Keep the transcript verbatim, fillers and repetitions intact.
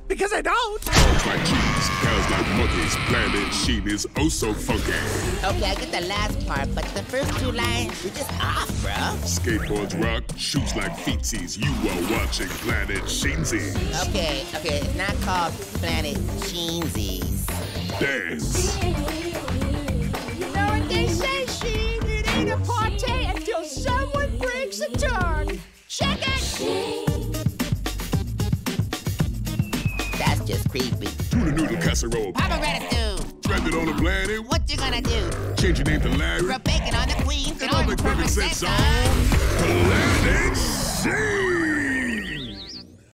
because I don't. Dogs like cheese, cows like monkeys. Planet Sheen is oh so funky. Okay, I get the last part, but the first two lines, you're just off, bro. Skateboards rock, shoes like feetsies. You are watching Planet Sheensies. Okay, okay, it's not called Planet Sheensies. Dance. You know what they say, Sheen? It ain't a party until someone breaks a turn. Check it! That's just creepy. Tuna noodle casserole. Papa Ratatouille. Stranded on a planet. What you gonna do? Change your name to Larry. Rub bacon on the queen. It all makes perfect sense on Planet Sheen.